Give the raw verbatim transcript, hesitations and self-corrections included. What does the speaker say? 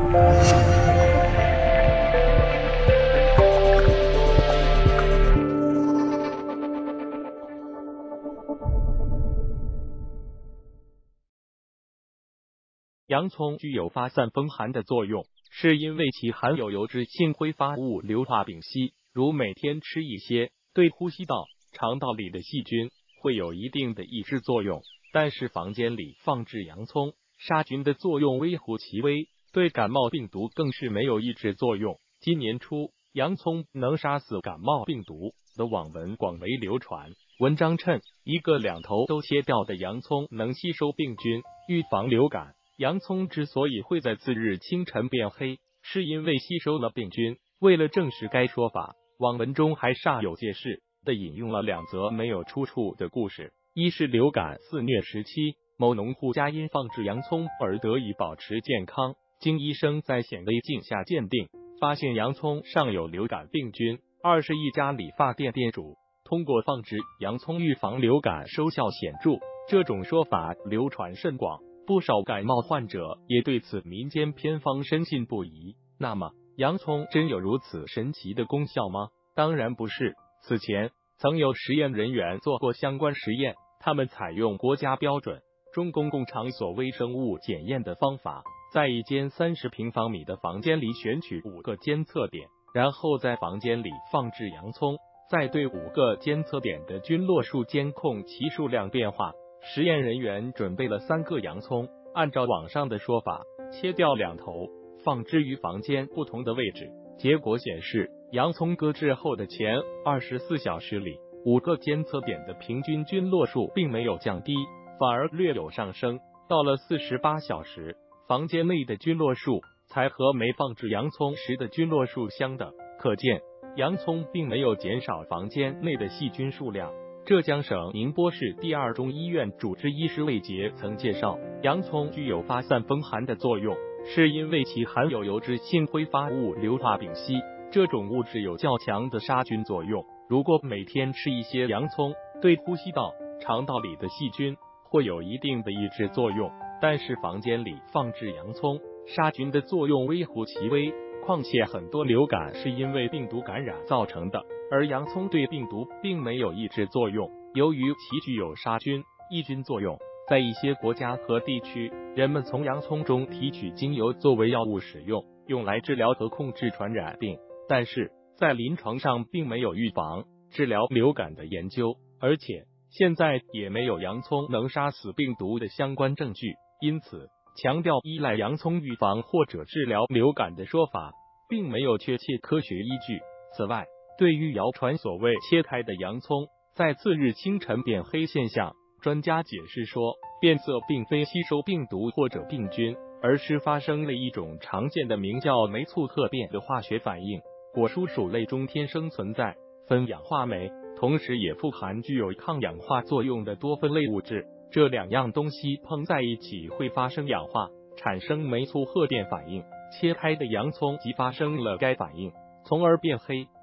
洋葱具有发散风寒的作用，是因为其含有油脂性挥发物硫化丙烯，如每天吃一些，对呼吸道、肠道里的细菌会有一定的抑制作用。但是房间里放置洋葱，杀菌的作用微乎其微，对感冒病毒更是没有抑制作用。今年初，洋葱能杀死感冒病毒的网文广为流传。文章称，一个两头都切掉的洋葱能吸收病菌，预防流感。洋葱之所以会在次日清晨变黑，是因为吸收了病菌。为了证实该说法，网文中还煞有介事地引用了两则没有出处的故事。一是流感肆虐时期，某农户家因放置洋葱而得以保持健康，经医生在显微镜下鉴定，发现洋葱尚有流感病菌。二是一家理发店店主通过放置洋葱预防流感收效显著，这种说法流传甚广，不少感冒患者也对此民间偏方深信不疑。那么，洋葱真有如此神奇的功效吗？当然不是。此前曾有实验人员做过相关实验，他们采用国家标准中公共场所微生物检验的方法，在一间三十平方米的房间里选取五个监测点，然后在房间里放置洋葱，再对五个监测点的菌落数监控其数量变化。实验人员准备了三个洋葱，按照网上的说法，切掉两头，放置于房间不同的位置。结果显示，洋葱搁置后的前二十四小时里，五个监测点的平均菌落数并没有降低，反而略有上升。到了四十八小时，房间内的菌落数才和没放置洋葱时的菌落数相等，可见洋葱并没有减少房间内的细菌数量。浙江省宁波市第二中医院主治医师魏杰曾介绍，洋葱具有发散风寒的作用，是因为其含有油脂性挥发物硫化丙烯，这种物质有较强的杀菌作用。如果每天吃一些洋葱，对呼吸道、肠道里的细菌会有一定的抑制作用。但是房间里放置洋葱，杀菌的作用微乎其微。况且很多流感是因为病毒感染造成的，而洋葱对病毒并没有抑制作用。由于其具有杀菌、抑菌作用，在一些国家和地区，人们从洋葱中提取精油作为药物使用，用来治疗和控制传染病。但是在临床上并没有预防、治疗流感的研究，而且现在也没有洋葱能杀死病毒的相关证据，因此强调依赖洋葱预防或者治疗流感的说法并没有确切科学依据。此外，对于谣传所谓切开的洋葱在次日清晨变黑现象，专家解释说，变色并非吸收病毒或者病菌，而是发生了一种常见的名叫酶促褐变的化学反应。果蔬薯类中天生存在酚氧化酶，同时也富含具有抗氧化作用的多酚类物质，这两样东西碰在一起会发生氧化，产生酶促褐变反应。切开的洋葱即发生了该反应，从而变黑。